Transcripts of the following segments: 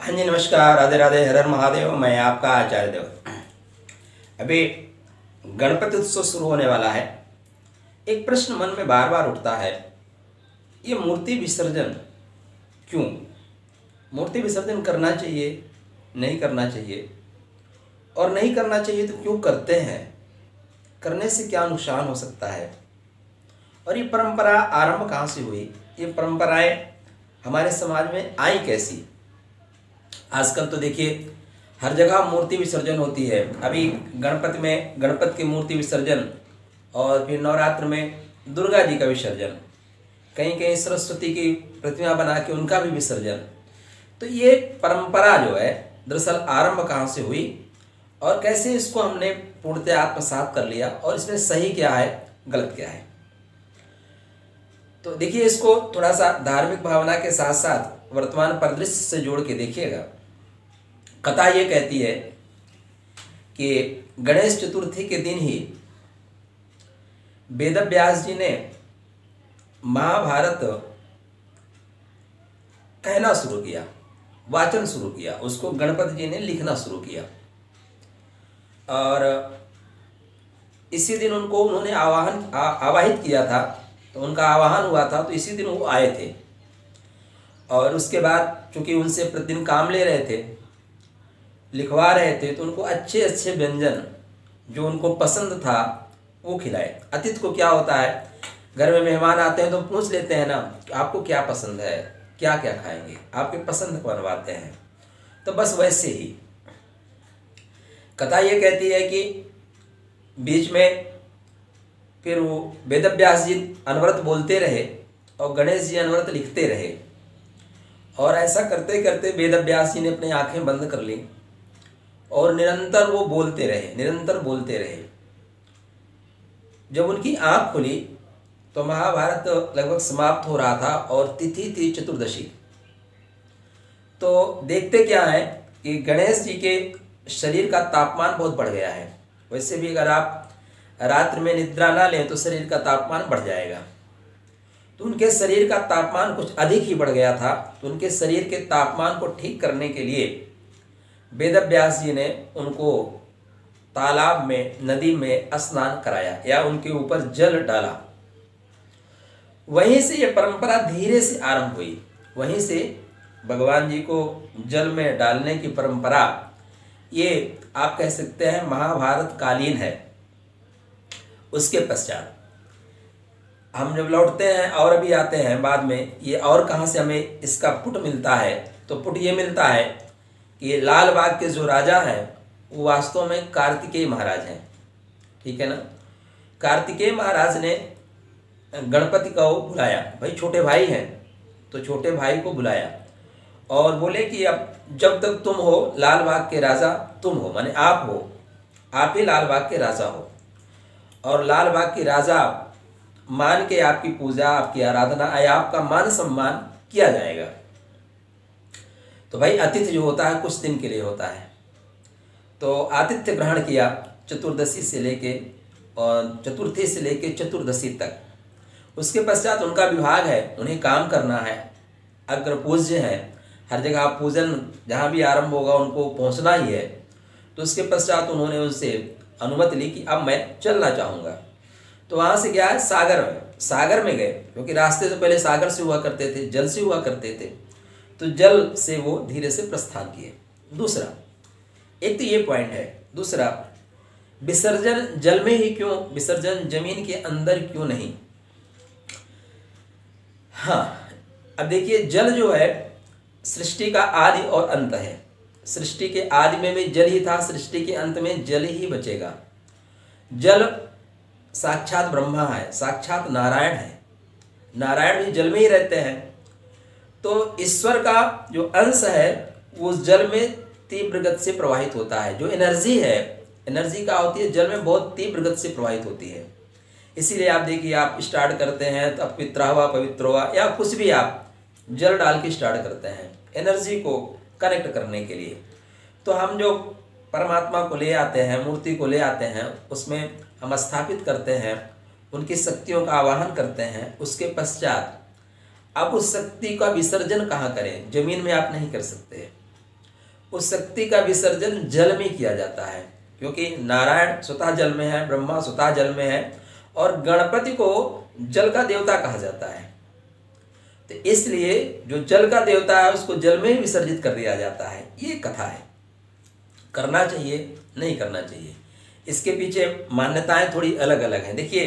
हाँ जी, नमस्कार, राधे राधे, हर हर महादेव। मैं आपका आचार्य देव। अभी गणपति उत्सव शुरू होने वाला है। एक प्रश्न मन में बार बार उठता है, ये मूर्ति विसर्जन क्यों? मूर्ति विसर्जन करना चाहिए, नहीं करना चाहिए, और नहीं करना चाहिए तो क्यों करते हैं? करने से क्या नुकसान हो सकता है? और ये परंपरा आरंभ कहाँ से हुई? ये परंपराएं हमारे समाज में आई कैसी? आजकल तो देखिए हर जगह मूर्ति विसर्जन होती है। अभी गणपति में गणपति की मूर्ति विसर्जन, और फिर नवरात्र में दुर्गा जी का विसर्जन, कहीं कहीं सरस्वती की प्रतिमा बना के उनका भी विसर्जन। तो ये परंपरा जो है दरअसल आरंभ कहाँ से हुई और कैसे इसको हमने पूर्णतः आत्मसात कर लिया, और इसमें सही क्या है, गलत क्या है? तो देखिए, इसको थोड़ा सा धार्मिक भावना के साथ साथ वर्तमान परिदृश्य से जोड़ के देखिएगा। कथा ये कहती है कि गणेश चतुर्थी के दिन ही वेदव्यास जी ने महाभारत कहना शुरू किया, वाचन शुरू किया, उसको गणपति जी ने लिखना शुरू किया। और इसी दिन उन्होंने आवाहित किया था, तो उनका आवाहन हुआ था, तो इसी दिन वो आए थे। और उसके बाद चूंकि उनसे प्रतिदिन काम ले रहे थे, लिखवा रहे थे, तो उनको अच्छे अच्छे व्यंजन जो उनको पसंद था वो खिलाए। अतिथि को क्या होता है, घर में मेहमान आते हैं तो पूछ लेते हैं ना, आपको क्या पसंद है, क्या क्या खाएंगे, आपके पसंद को बनवाते हैं। तो बस वैसे ही कथा ये कहती है कि बीच में फिर वो वेदव्यास जी अनवरत बोलते रहे और गणेश जी अनवरत लिखते रहे। और ऐसा करते करते वेदव्यास जी ने अपनी आंखें बंद कर ली और निरंतर वो बोलते रहे, निरंतर बोलते रहे। जब उनकी आंख खुली तो महाभारत लगभग समाप्त हो रहा था और तिथि थी चतुर्दशी। तो देखते क्या है कि गणेश जी के शरीर का तापमान बहुत बढ़ गया है। वैसे भी अगर आप रात्रि में निद्रा ना लें तो शरीर का तापमान बढ़ जाएगा। तो उनके शरीर का तापमान कुछ अधिक ही बढ़ गया था। तो उनके शरीर के तापमान को ठीक करने के लिए वेदव्यास जी ने उनको तालाब में, नदी में स्नान कराया या उनके ऊपर जल डाला। वहीं से ये परंपरा धीरे से आरंभ हुई। वहीं से भगवान जी को जल में डालने की परंपरा, ये आप कह सकते हैं महाभारत कालीन है। उसके पश्चात हम जब लौटते हैं और अभी आते हैं बाद में, ये और कहाँ से हमें इसका पुट मिलता है, तो पुट ये मिलता है कि लाल बाग के जो राजा हैं वो वास्तव में कार्तिकेय महाराज हैं। ठीक है ना? कार्तिकेय महाराज ने गणपति को बुलाया, भाई छोटे भाई हैं, तो छोटे भाई को बुलाया और बोले कि अब जब तक तुम हो लाल बाग के राजा, तुम हो, माने आप हो, आप ही लाल बाग के राजा हो, और लाल बाग के राजा मान के आपकी पूजा, आपकी आराधना, आपका मान सम्मान किया जाएगा। तो भाई अतिथि जो होता है कुछ दिन के लिए होता है। तो आतिथ्य ग्रहण किया चतुर्दशी से लेके, और चतुर्थी से लेके चतुर्दशी तक। उसके पश्चात उनका विभाग है, उन्हें काम करना है, अग्र पूज्य हैं, हर जगह पूजन जहाँ भी आरंभ होगा उनको पहुँचना ही है। तो उसके पश्चात उन्होंने उनसे अनुमति ली कि अब मैं चलना चाहूँगा। तो वहाँ से गया है सागर में गए, क्योंकि रास्ते तो पहले सागर से हुआ करते थे, जल से हुआ करते थे। तो जल से वो धीरे से प्रस्थान किए। दूसरा, एक तो ये पॉइंट है। दूसरा, विसर्जन जल में ही क्यों, विसर्जन जमीन के अंदर क्यों नहीं? हाँ, अब देखिए, जल जो है सृष्टि का आदि और अंत है। सृष्टि के आदि में भी जल ही था, सृष्टि के अंत में जल ही बचेगा। जल साक्षात ब्रह्मा है, साक्षात नारायण है, नारायण भी जल में ही रहते हैं। तो ईश्वर का जो अंश है वो जल में तीव्र गति से प्रवाहित होता है। जो एनर्जी है, एनर्जी का होती है जल में बहुत तीव्र गति से प्रवाहित होती है। इसीलिए आप देखिए, आप स्टार्ट करते हैं तो पित्रा हुआ, पवित्र हुआ, या कुछ भी आप जल डाल के स्टार्ट करते हैं एनर्जी को कनेक्ट करने के लिए। तो हम जो परमात्मा को ले आते हैं, मूर्ति को ले आते हैं, उसमें हम स्थापित करते हैं, उनकी शक्तियों का आवाहन करते हैं। उसके पश्चात अब उस शक्ति का विसर्जन कहाँ करें? जमीन में आप नहीं कर सकते। उस शक्ति का विसर्जन जल में किया जाता है, क्योंकि नारायण स्वतः जल में है, ब्रह्मा स्वतः जल में है और गणपति को जल का देवता कहा जाता है। तो इसलिए जो जल का देवता है उसको जल में ही विसर्जित कर दिया जाता है। ये कथा है। करना चाहिए, नहीं करना चाहिए, इसके पीछे मान्यताएं थोड़ी अलग अलग हैं। देखिए,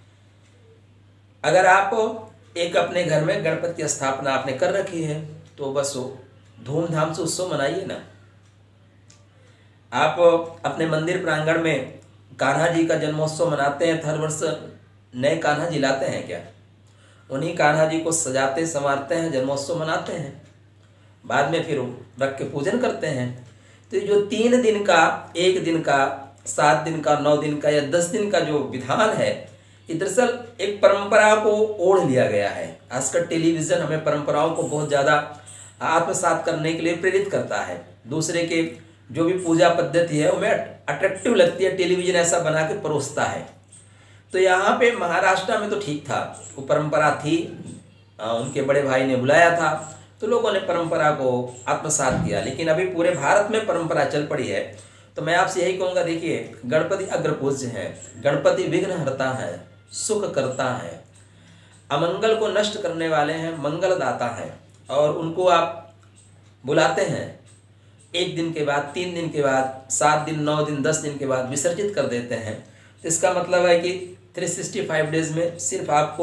अगर आप एक अपने घर में गणपति की स्थापना आपने कर रखी है तो बस धूमधाम से उत्सव मनाइए ना। आप अपने मंदिर प्रांगण में कान्हा जी का जन्मोत्सव मनाते हैं, हर वर्ष नए कान्हा जी लाते हैं क्या? उन्हीं कान्हा जी को सजाते संवारते हैं, जन्मोत्सव मनाते हैं, बाद में फिर रख के पूजन करते हैं। तो ये जो 3 दिन का, 1 दिन का, 7 दिन का, 9 दिन का या 10 दिन का जो विधान है, ये दरअसल एक परंपरा को ओढ़ लिया गया है। आजकल टेलीविज़न हमें परंपराओं को बहुत ज़्यादा आत्मसात करने के लिए प्रेरित करता है। दूसरे के जो भी पूजा पद्धति है उन्हें अट्रैक्टिव लगती है, टेलीविज़न ऐसा बना के परोसता है। तो यहाँ पे महाराष्ट्र में तो ठीक था, वो परंपरा थी, उनके बड़े भाई ने बुलाया था तो लोगों ने परंपरा को आत्मसात किया। लेकिन अभी पूरे भारत में परंपरा चल पड़ी है। तो मैं आपसे यही कहूँगा, देखिए, गणपति अग्रपूज्य है, गणपति विघ्न हरता है, सुख करता है, अमंगल को नष्ट करने वाले हैं, मंगल दाता है। और उनको आप बुलाते हैं, 1 दिन के बाद, 3 दिन के बाद, 7 दिन, 9 दिन, 10 दिन के बाद विसर्जित कर देते हैं। तो इसका मतलब है कि 365 डेज में सिर्फ आपको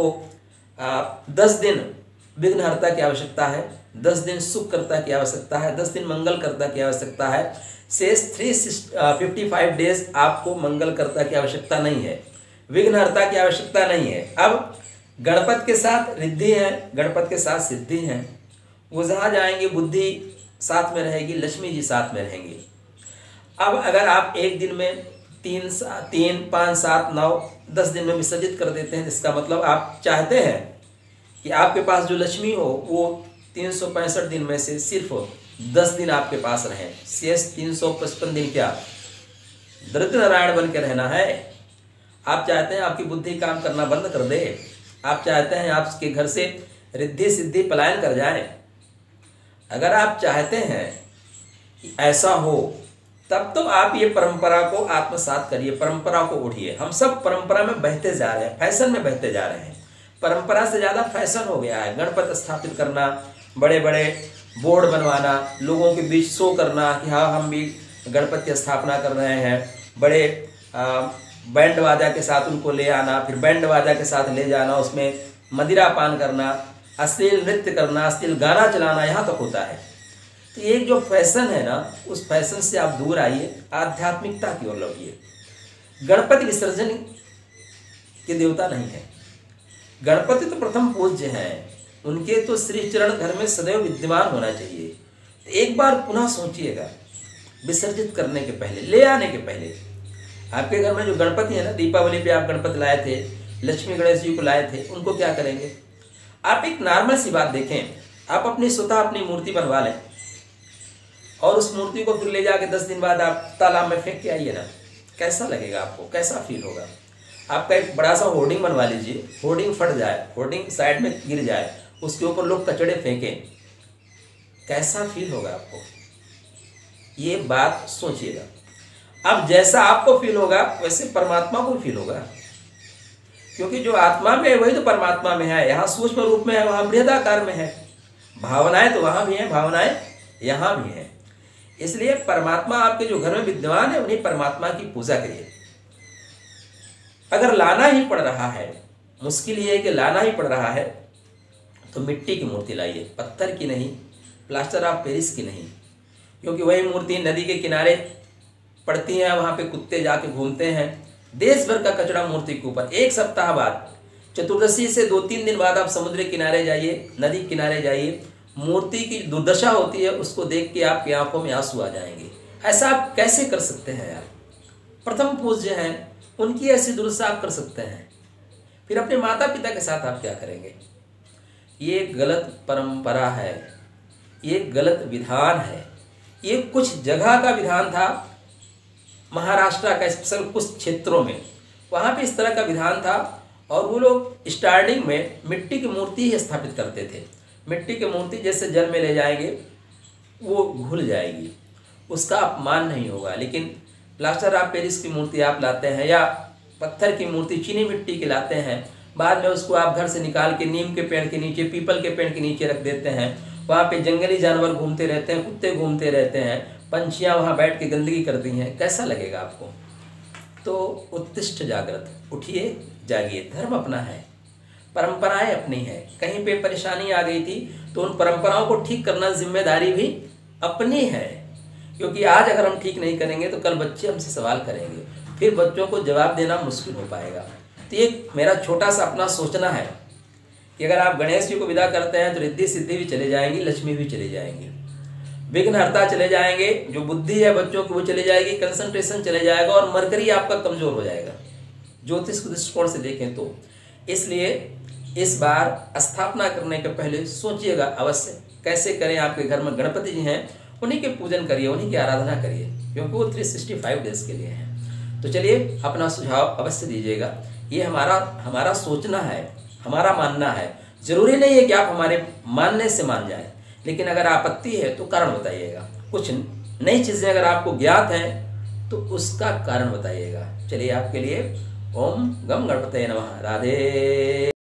10 दिन विघ्नहर्ता की आवश्यकता है, 10 दिन सुख करता की आवश्यकता है, 10 दिन मंगल करता की आवश्यकता है। शेष 355 डेज आपको मंगल करता की आवश्यकता नहीं है, विघ्नहर्ता की आवश्यकता नहीं है। अब गणपति के साथ रिद्धि है, गणपति के साथ सिद्धि है। वो जहाँ जाएंगे बुद्धि साथ में रहेगी, लक्ष्मी जी साथ में रहेंगी। अब अगर आप एक दिन में 3, 5, 7, 9, 10 दिन में विसर्जित कर देते हैं, इसका मतलब आप चाहते हैं कि आपके पास जो लक्ष्मी हो वो 365 दिन में से सिर्फ 10 दिन आपके पास रहें, शेष 355 दिन क्या दरिद्र नारायण बन के रहना है। आप चाहते हैं आपकी बुद्धि काम करना बंद कर दे, आप चाहते हैं आपके घर से रिद्धि सिद्धि पलायन कर जाए। अगर आप चाहते हैं कि ऐसा हो तब तो आप ये परंपरा को आत्मसात करिए, परंपरा को उठिए। हम सब परंपरा में बहते जा रहे हैं, फैशन में बहते जा रहे हैं। परंपरा से ज़्यादा फैशन हो गया है। गणपति स्थापित करना, बड़े बड़े बोर्ड बनवाना, लोगों के बीच शो करना कि हाँ हम भी गणपति की स्थापना कर रहे हैं, बड़े बैंड वाजा के साथ उनको ले आना, फिर बैंड वाजा के साथ ले जाना, उसमें मदिरा पान करना, अश्लील नृत्य करना, अश्लील गाना चलाना, यहाँ तक होता है। तो ये जो फैशन है ना, उस फैशन से आप दूर आइए, आध्यात्मिकता की ओर लौटिए। गणपति विसर्जन के देवता नहीं है, गणपति तो प्रथम पूज्य हैं, उनके तो श्री चरण घर में सदैव विद्यमान होना चाहिए। तो एक बार पुनः सोचिएगा, विसर्जित करने के पहले, ले आने के पहले, आपके घर में जो गणपति है ना, दीपावली पे आप गणपति लाए थे, लक्ष्मी गणेश जी को लाए थे, उनको क्या करेंगे? आप एक नॉर्मल सी बात देखें, आप अपनी स्वतः अपनी मूर्ति बनवा लें और उस मूर्ति को फिर ले जाके 10 दिन बाद आप तालाब में फेंक के आइए ना, कैसा लगेगा आपको, कैसा फील होगा? आपका एक बड़ा सा होर्डिंग बनवा लीजिए, होर्डिंग फट जाए, होर्डिंग साइड में गिर जाए, उसके ऊपर लोग कचड़े फेंकें, कैसा फील होगा आपको? ये बात सोचिएगा। अब जैसा आपको फील होगा वैसे परमात्मा को फील होगा, क्योंकि जो आत्मा में है वही तो परमात्मा में है। यहाँ सूक्ष्म रूप में है, वहाँ बृहदाकार में है। भावनाएं तो वहाँ भी हैं, भावनाएं यहाँ भी हैं। इसलिए परमात्मा आपके जो घर में विद्यमान है, उन्हीं परमात्मा की पूजा करिए। अगर लाना ही पड़ रहा है, मुश्किल ये है कि लाना ही पड़ रहा है, तो मिट्टी की मूर्ति लाइए, पत्थर की नहीं, प्लास्टर ऑफ पेरिस की नहीं, क्योंकि वही मूर्ति नदी के किनारे पड़ती हैं, वहाँ पे कुत्ते जाके घूमते हैं, देश भर का कचरा मूर्ति के ऊपर। 1 सप्ताह बाद, चतुर्दशी से 2-3 दिन बाद आप समुद्र किनारे जाइए, नदी किनारे जाइए, मूर्ति की दुर्दशा होती है, उसको देख के आपकी आंखों में आंसू आ जाएंगे। ऐसा आप कैसे कर सकते हैं यार? प्रथम पूज्य हैं, उनकी ऐसी दुर्दशा आप कर सकते हैं, फिर अपने माता पिता के साथ आप क्या करेंगे? ये गलत परंपरा है, ये गलत विधान है। ये कुछ जगह का विधान था, महाराष्ट्र का स्पेशल कुछ क्षेत्रों में, वहाँ पे इस तरह का विधान था। और वो लोग स्टार्टिंग में मिट्टी की मूर्ति ही स्थापित करते थे। मिट्टी की मूर्ति जैसे जल में ले जाएंगे वो घुल जाएगी, उसका अपमान नहीं होगा। लेकिन प्लास्टर ऑफ पेरिस की मूर्ति आप लाते हैं या पत्थर की मूर्ति चीनी मिट्टी की लाते हैं, बाद में उसको आप घर से निकाल के नीम के पेड़ के नीचे, पीपल के पेड़ के नीचे रख देते हैं, वहाँ पे जंगली जानवर घूमते रहते हैं, कुत्ते घूमते रहते हैं, पंछियाँ वहाँ बैठ के गंदगी करती हैं, कैसा लगेगा आपको? तो उत्तिष्ठ जागृत, उठिए जागिए, धर्म अपना है, परंपराएं अपनी है। कहीं पे परेशानी आ गई थी तो उन परंपराओं को ठीक करना जिम्मेदारी भी अपनी है, क्योंकि आज अगर हम ठीक नहीं करेंगे तो कल बच्चे हमसे सवाल करेंगे, फिर बच्चों को जवाब देना मुश्किल हो पाएगा। तो ये मेरा छोटा सा अपना सोचना है कि अगर आप गणेश जी को विदा करते हैं तो रिद्धि सिद्धि भी चले जाएंगी, लक्ष्मी भी चले जाएंगी, विघ्नहर्ता चले जाएंगे, जो बुद्धि है बच्चों की वो चले जाएगी, कंसंट्रेशन चले जाएगा और मरकरी आपका कमजोर हो जाएगा ज्योतिष के दृष्टिकोण से देखें तो। इसलिए इस बार स्थापना करने के पहले सोचिएगा अवश्य कैसे करें। आपके घर में गणपति जी हैं, उन्हीं के पूजन करिए, उन्हीं की आराधना करिए, क्योंकि वो 365 डेज के लिए हैं। तो चलिए अपना सुझाव अवश्य दीजिएगा। ये हमारा सोचना है, हमारा मानना है। जरूरी नहीं है कि आप हमारे मानने से मान जाएं, लेकिन अगर आपत्ति है तो कारण बताइएगा। कुछ नई चीज़ें अगर आपको ज्ञात हैं तो उसका कारण बताइएगा। चलिए आपके लिए ओम गम गणपतये नमः। राधे।